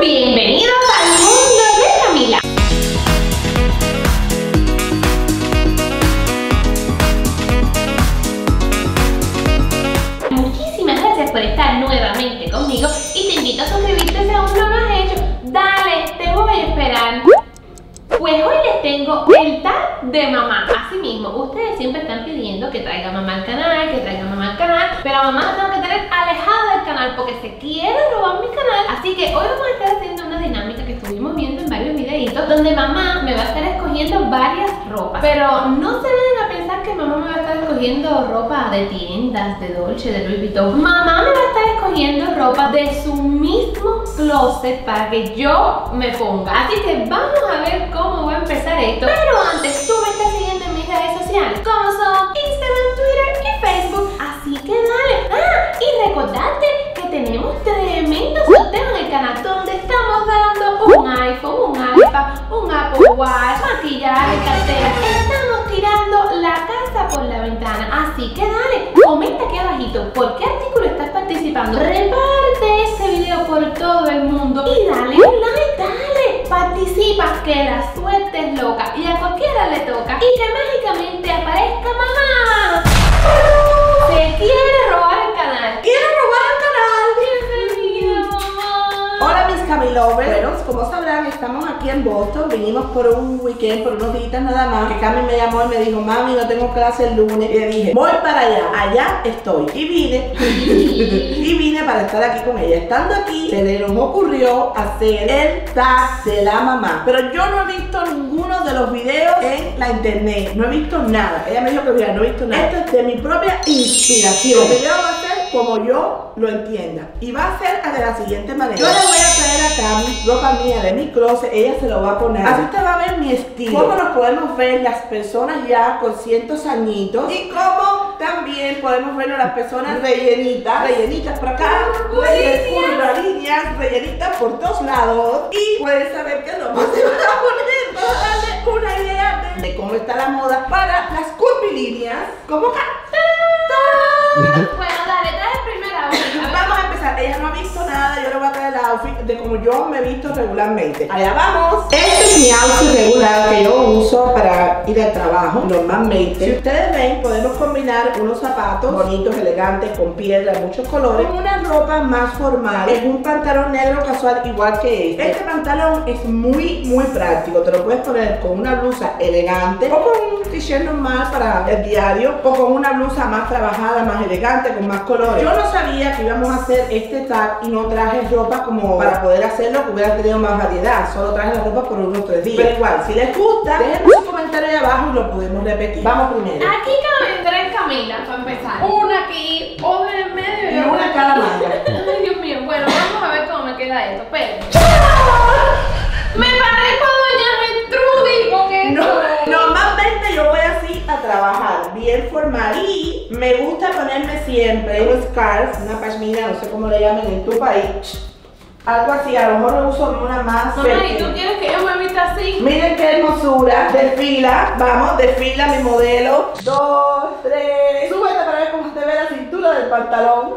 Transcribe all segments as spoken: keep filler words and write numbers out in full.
Bienvenidos al mundo de Camila. Muchísimas gracias por estar nuevamente conmigo y te invito a suscribirte si aún no lo has hecho. Dale, te voy a esperar. Pues hoy les tengo el tag de mamá. Así mismo, ustedes siempre están pidiendo que traiga mamá al canal, que traiga mamá al canal, pero a mamá la tengo que tener alejada del canal porque se quiere robar mi canal. Así que hoy vamos a estar haciendo una dinámica que estuvimos viendo en varios videitos, donde mamá me va a estar escogiendo varias ropas. Pero no se vayan a pensar que mamá me va a estar escogiendo ropa de tiendas, de Dolce, de Louis Vuitton. Mamá me va a estar escogiendo ropa de su mismo closet para que yo me ponga. Así que vamos a ver cómo va a empezar esto. Pero antes, tú me estás siguiendo en mis redes sociales, como son Instagram, Twitter y Facebook. Así que dale. Ah, y recordarte que tenemos tremendo sorteo en el canal donde estamos dando un iPhone, un iPad, un Apple Watch, maquillaje, cartera. Estamos tirando la casa por la ventana. Así que dale, comenta aquí abajito por qué artículo estás participando. Reparte este video por todo el mundo y dale un like, dale. Participa, que la suerte es loca y a cualquiera le toca. Y que mágicamente aparezca mamá. Se quiere robar el canal. ¡Quiere robar el canal! Bienvenida, mamá. Hola mis Camilovers. Bueno, como sabrán, estamos aquí en Boston. Vinimos por un weekend, por unos días nada más. Que Cami me llamó y me dijo, mami, no tengo clase el lunes. Y le dije, voy para allá. Allá estoy. Y vine. y vine para estar aquí con ella. Estando aquí, se le nos ocurrió hacer el tag de la mamá. Pero yo no he visto ninguno de los videos en la internet. No he visto nada. Ella me dijo que mira, no he visto nada. Esto es de mi propia inspiración. El video va a ser como yo lo entienda. Y va a ser de la siguiente manera. Yo le voy a traer acá mi ropa mía de mi closet. Ella se lo va a poner. Así usted va a ver mi estilo. Cómo nos podemos ver las personas ya con cientos añitos. Y cómo también podemos vernos las personas rellenitas. Rellenitas por acá. Rellenitas, líneas, rellenitas por todos lados. Y puedes saber qué es lo más se va a poner. Para darle una idea de, de cómo está la moda para las curvilíneas. Como acá. Bueno, dale, trae el primer outfit. Vamos a empezar. Ella no ha visto nada. Yo le voy a traer el outfit de como yo me he visto regularmente. Allá vamos. Este es mi outfit regular que yo uso para ir al trabajo normalmente. Si ustedes ven, podemos combinar unos zapatos bonitos, elegantes, con piedra, muchos colores, con una ropa más formal. Es un pantalón negro casual igual que este. Este pantalón es muy, muy práctico. Te lo puedes poner con una blusa elegante o con un t-shirt normal para el diario o con una blusa más trabajada, más elegante, con más colores. Yo no sabía que íbamos a hacer este tag y no traje ropa como para poder hacerlo, que hubiera tenido más variedad. Solo traje la ropa por unos tres días. Pero igual, si les gusta, dejen su comentario ahí abajo y lo podemos repetir. Vamos primero. Aquí caben tres Camilas para empezar. Una aquí, otra en medio Y una en cada manga. Ay, Dios mío. Bueno, vamos a ver cómo me queda esto. Esperen. Me parezco a doña Gertrudis con esto. No, normalmente yo voy así a trabajar, bien formal. Y me gusta ponerme siempre un scarf, una pashmina, no sé cómo le llaman en tu país. Algo así, a lo mejor lo uso una más. Mamá, ¿y tú quieres que yo me vista así? Miren qué hermosura. Desfila, vamos, desfila mi modelo. Dos, tres. Súbete para ver cómo se ve la cintura del pantalón.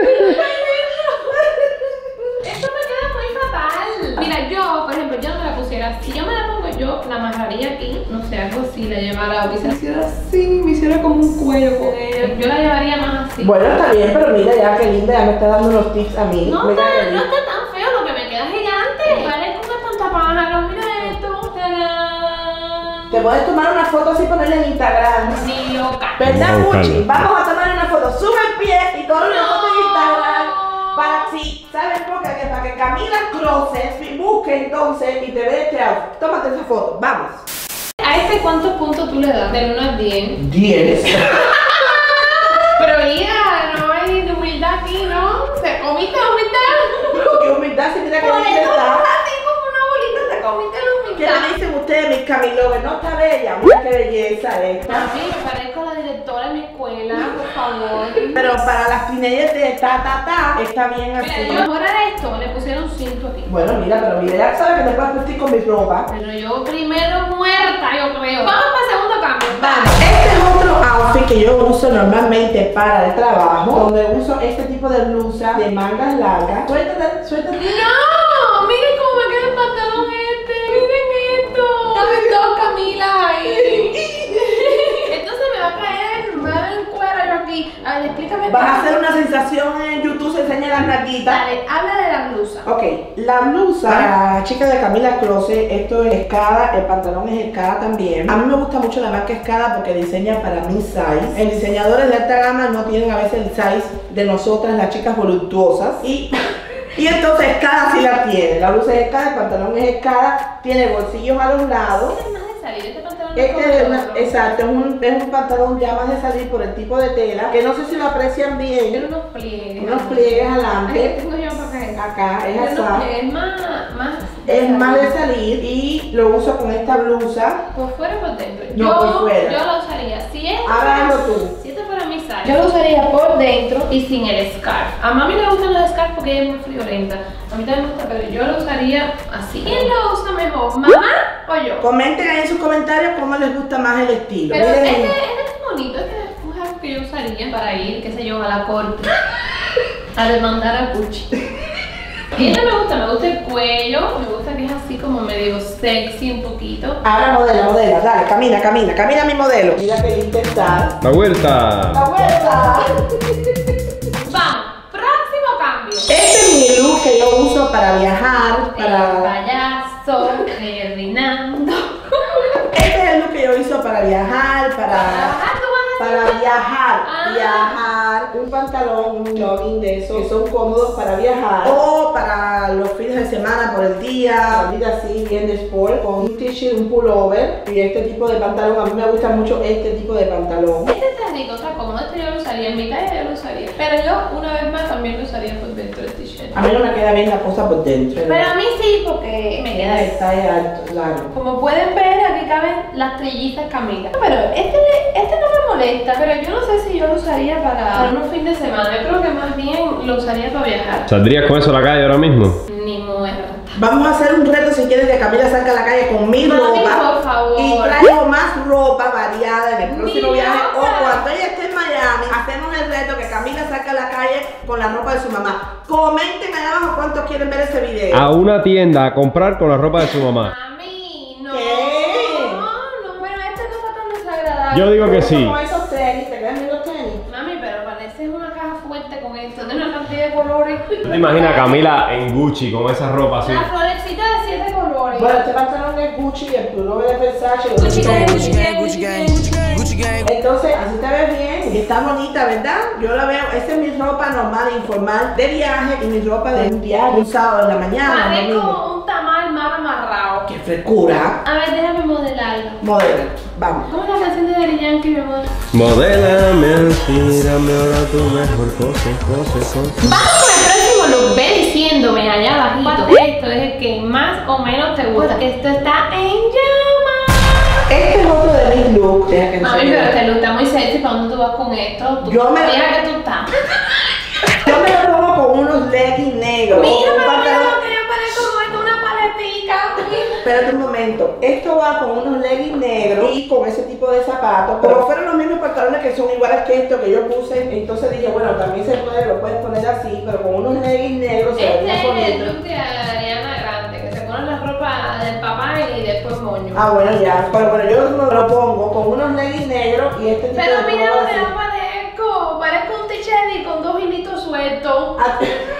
Esto me queda muy fatal. Mira, yo, por ejemplo, yo no me la pusiera así. Si yo me la pongo, yo la amarraría aquí. No sé, algo así, la llevara o quizás hiciera así, me hiciera como un cuello con ella. Yo la llevaría más así. Bueno, está bien, pero mira ya qué linda, ya me está dando los tips a mí. No, Mira está, qué no linda. está tan feo, lo que me queda gigante. Parezco un espantapájaros, mira esto. ¡Tarán! Te puedes tomar una foto así y ponerla en Instagram. Ni loca. ¿Verdad, Vamos a Puchi? buscarlo. Vamos a tomar una foto. Sube el pie y toma una No. foto en Instagram. Para sí, ¿sabes por qué? Que para que Camila Closet busque entonces y te ve este outfit. Tómate esa foto. Vamos. ¿A este cuántos puntos tú le das? Del uno al diez. diez. Pero mira, no hay humildad aquí, ¿no? ¿Se comiste la humildad? Qué humildad, si mira que Por linda eso está. así como una bolita, te comiste la ¿Qué humildad. me dicen ustedes, mis Camilovers? ¿No está bella? Mira qué belleza esta. A mí me parezco a la directora de mi escuela, por favor. Pero para las teenagers de ta ta ta está bien así. Mira, yo mejorar esto, le pusieron cinto aquí. Bueno, mira, pero mira, ya sabes que te puedes vestir con mi ropa. Pero yo primero muerta, yo creo. Vamos para el segundo cambio. Vamos, este es otro outfit que yo uso normalmente para el trabajo, donde uso este tipo de blusa de mangas largas. Suéltate, suéltate. No, miren larguita. Dale, habla de la blusa. Ok, la blusa para la chica de Camila Closet, esto es Escada, el pantalón es Escada también. A mí me gusta mucho la marca Escada porque diseña para mi size. En diseñadores de alta gama no tienen a veces el size de nosotras, las chicas voluptuosas. Y, y entonces Escada sí la tiene. La blusa es Escada, el pantalón es Escada, tiene bolsillos a los lados. Este pantalón Este es una, exacto, es un, es un pantalón ya más de salir por el tipo de tela, que no sé si lo aprecian bien. Tiene unos pliegues. Unos pliegues adelante. Tengo yo para acá. Acá, es Tiene unos así. pliegues más, más. Es más de salir y lo uso con esta blusa. ¿Por fuera o por dentro? No, yo, por fuera. Yo lo usaría. Si esto Hágalo fuera- tú. Si esto fuera mi size, yo lo usaría por dentro y sin el scarf. A mami le gustan los scarf porque ella es muy friolenta. A mí también me gusta, pero yo lo usaría así. ¿Quién lo usa mejor, mamá o yo? Comenten ahí en sus comentarios cómo les gusta más el estilo. Pero Miren, este, este es bonito, este es algo que yo usaría para ir, qué sé yo, a la corte. A demandar a Gucci. Y este me gusta, me gusta el cuello, me gusta que es así como medio sexy un poquito. ahora modela, modela, dale, camina, camina, camina mi modelo. Mira que intentar. La vuelta. ¡La vuelta! Vamos, próximo cambio. Este es mi look que yo uso para viajar, El para... payaso, Ferdinando. Este es el look que yo uso para viajar, para... Trabajar, tú vas a hacer- Para viajar, Ah. viajar, un pantalón, un jogging de esos que son cómodos para viajar o para los fines de semana por el día, salir así bien de sport con un t-shirt, un pullover y este tipo de pantalón. A mí me gusta mucho este tipo de pantalón. Este está rico, está cómodo, este yo lo usaría, en mi talla yo lo usaría. Pero yo, una vez más, también lo usaría por dentro del t-shirt. A mí no me queda bien la cosa por dentro. Pero a mí sí, porque me queda el talle alto, largo. Como pueden ver, aquí caben las trillizas Camila. Pero este, este no me molesta, pero yo no sé si yo lo usaría para, para unos fines de semana. Yo creo que más bien lo usaría para viajar. ¿Saldrías con eso a la calle ahora mismo? Ni muerta. Vamos a hacer un reto si quieren que Camila salga a la calle con mi Mami, ropa por favor. y traigo más ropa variada en el próximo Mi viaje ropa. o cuando ella esté en Miami hacemos el reto que Camila salga a la calle con la ropa de su mamá. Comenten ahí abajo cuántos quieren ver ese video. A una tienda a comprar con la ropa de su mamá. Mami, no. ¿Qué? No, no, pero este no está tan desagradable. Yo digo que sí. Como esos tenis, ¿te quedan bien los tenis? Mami, pero parece una caja fuerte con esto, de una cantidad de colores. ¿Tú te imaginas a Camila en Gucci con esa ropa así? La florecita de siete colores. Bueno, este pantalón es Gucci y el pullover es Versace. los Gucci gang, dos. Gucci gang, Gucci gang, Gucci gang. Entonces, así te ves bien y está bonita, ¿verdad? Yo la veo, esta es mi ropa normal, informal, de viaje y mi ropa de un viaje, un sábado en la mañana, un Parece domingo. como un tamal mal amarrado. ¡Qué frescura! A ver, déjame modelarlo. Modelo, vamos. ¿Cómo es la canción de Daddy Yankee, mi amor? Modélame, inspírame ahora tu mejor cosa, cosa, cosa. Vamos con el próximo look. Ve diciéndome allá abajito. Esto es el que más o menos te gusta. Esto está en llamas. Este es otro de mis looks. Deja que Mami, enseñe. pero este look está muy sexy. ¿Para dónde tú vas con esto? Tú, Yo me- Deja que tú estás. Yo me lo pongo con unos leggings negros. Mira, un mami, pantalón- mira, que yo parezco como esto, una paletica. Espérate un momento, esto va con unos leggings negros y con ese tipo de zapatos. Como fueron los mismos pantalones que son iguales que esto que yo puse, entonces dije, bueno, también se puede, lo puedes poner así, pero con unos leggings negros se Este vería es el bonito. look de Ariana Grande, que se pone la ropa del papá y después moño. Ah, bueno, ya, pero bueno, yo me lo pongo con unos leggings negros y este tipo Pero de mira color lo que así. no parezco. Parezco un t-shirt y con dos hilitos sueltos. Ah,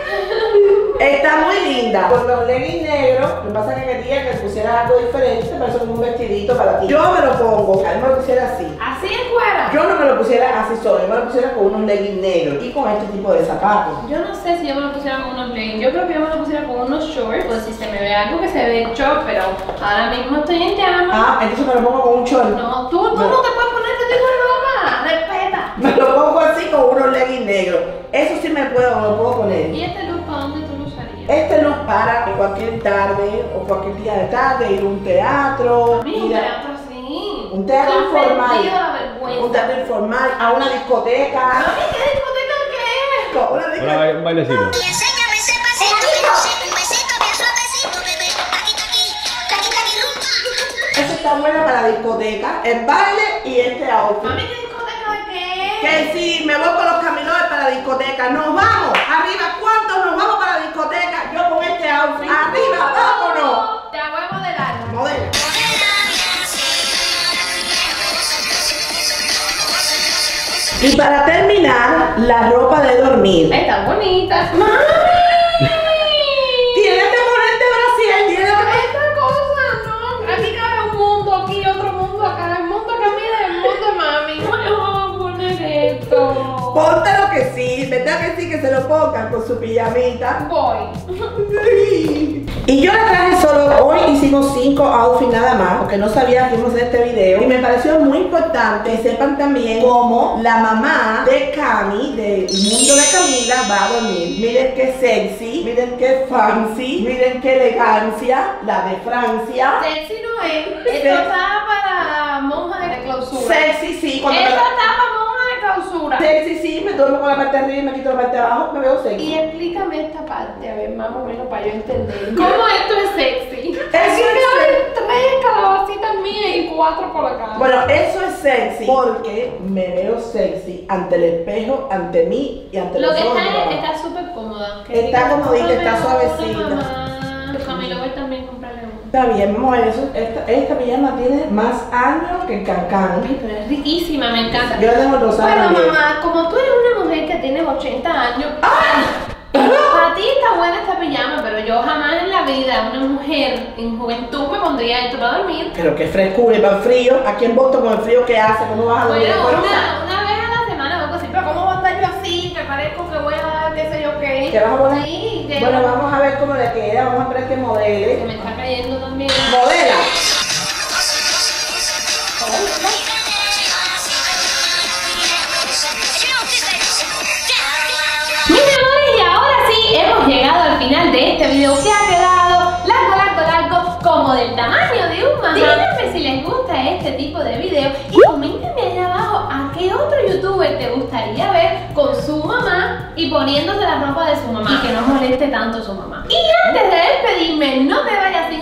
está muy linda. Con los leggings negros, lo que pasa es que quería que pusieras algo diferente, te parece como un vestidito para ti. Yo me lo pongo, a mí me lo pusiera así. Así en cuera. Yo no me lo pusiera así solo, yo me lo pusiera con unos leggings negros y con este tipo de zapatos. Yo no sé si yo me lo pusiera con unos leggings. Yo creo que yo me lo pusiera con unos shorts. Pues si se me ve algo que se ve short, pero ahora mismo estoy en llama. Ah, entonces me lo pongo con un short. No, tú, tú No. no te puedes poner este tipo de ropa. Respeta. Me lo pongo así con unos leggings negros. Eso sí me puedo, me lo puedo poner. ¿Y este look para dónde tú lo usarías? Este look para cualquier tarde o cualquier día de tarde, ir a un teatro, A mí un ir a teatro así. un teatro Estoy informal, perdido la vergüenza. un teatro informal, a una discoteca, Mami, ¿qué discoteca qué es? una Un discoteca. baile- un bailecito. Enséñame ese pasito, que no sé, un besito bien suavecito, bebé. Taqui, taqui, taqui, taqui, rumba. Eso está bueno para la discoteca, el baile y este outfit. Mami, ¿qué discoteca de qué? Que si me voy con los caminos para la discoteca, nos vamos, arriba, ¿cuántos nos vamos para la discoteca? Yo con este outfit, arriba, vámonos. Te voy a modelar. Modelo. Y para terminar, la ropa de dormir. Está bonita. Mami. que se lo pongan con su pijamita. Voy. Y yo la traje solo, hoy hicimos cinco outfits nada más, porque no sabía que íbamos a hacer este video. Y me pareció muy importante que sepan también cómo la mamá de Cami, del mundo de Camila, va a dormir. Miren qué sexy, miren qué fancy, miren qué elegancia, la de Francia. Sexy no es. Esto está para monja de clausura. Sexy, sí. Cuando Esto me- está para monja de clausura. Sexy, sí, me duermo con la parte de arriba y me quito la parte de abajo, me veo sexy. Y explícame esta parte, a ver, más o menos para yo entender. ¿Cómo esto es sexy? Eso Aquí es caben tres calabacitas mías y cuatro por acá. Bueno, eso es sexy porque me veo sexy ante el espejo, ante mí y ante Lo los que ojos. está de es, mamá. está súper cómoda. Está comodita, está Cómprame suavecita. una, mamá. Camilo, voy también a comprarle una. Está bien, vamos a ver eso. Esta, esta pijama tiene más años que el cancán. Ay, pero es riquísima, me encanta. Yo la tengo rosada Bueno, también. mamá, como tú eres una mujer que tiene ochenta años, para ti está buena esta pijama, pero yo jamás en la vida, una mujer en juventud, me pondría esto para dormir. Pero qué frescura y para el frío. Aquí en Boston con el frío que hace, ¿cómo vas a dormir? Bueno, Bueno, una, una vez a la semana o algo así, pero ¿cómo voy a estar yo así? Que parezco que voy a qué sé yo qué. ¿Qué vas a poner? Sí, que, Bueno, vamos a ver cómo le queda. Vamos a ver que que modele. me está cayendo también. Modela. Mis amores, y ahora sí hemos llegado al final de este video que ha quedado largo, largo, largo, como del tamaño de un mamá. Díganme si les gusta este tipo de video y coméntenme allá abajo a qué otro youtuber te gustaría ver con su mamá y poniéndose la ropa de su mamá y que no moleste tanto su mamá. Y antes de despedirme, no te vayas